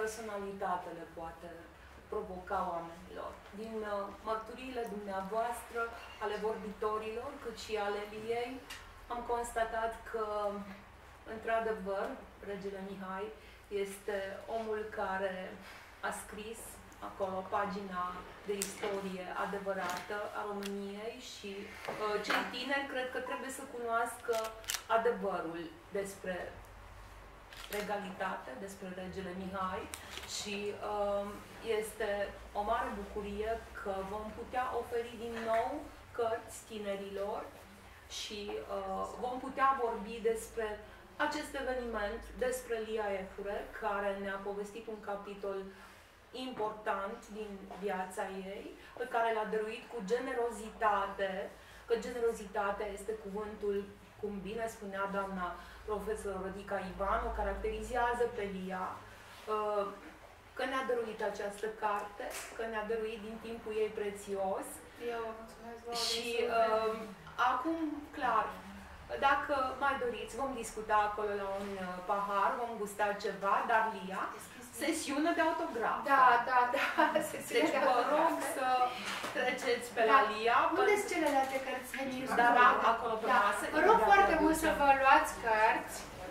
personalitate le poate provoca oamenilor. Din mărturiile dumneavoastră, ale vorbitorilor, cât și ale Liei, am constatat că, într-adevăr, regele Mihai este omul care a scris acolo pagina de istorie adevărată a României și cei tineri cred că trebuie să cunoască adevărul despre regalitate, despre regele Mihai și este o mare bucurie că vom putea oferi din nou cărți tinerilor și vom putea vorbi despre acest eveniment, despre Lia Efure, care ne-a povestit un capitol important din viața ei, pe care l-a dăruit cu generozitate, că generozitatea este cuvântul, cum bine spunea doamna profesor Rodica Ivan, o caracterizează pe Lia, că ne-a dăruit această carte, că ne-a dăruit din timpul ei prețios. Eu mulțumesc, și acum, clar, dacă mai doriți, vom discuta acolo la un pahar, vom gusta ceva, dar Lia, sesiune de autograf. Da. Deci vă rog să treceți pe la Lia. Unde sunt celelalte cărți? Dar acolo pe masă. Vă rog foarte mult să vă luați cărți.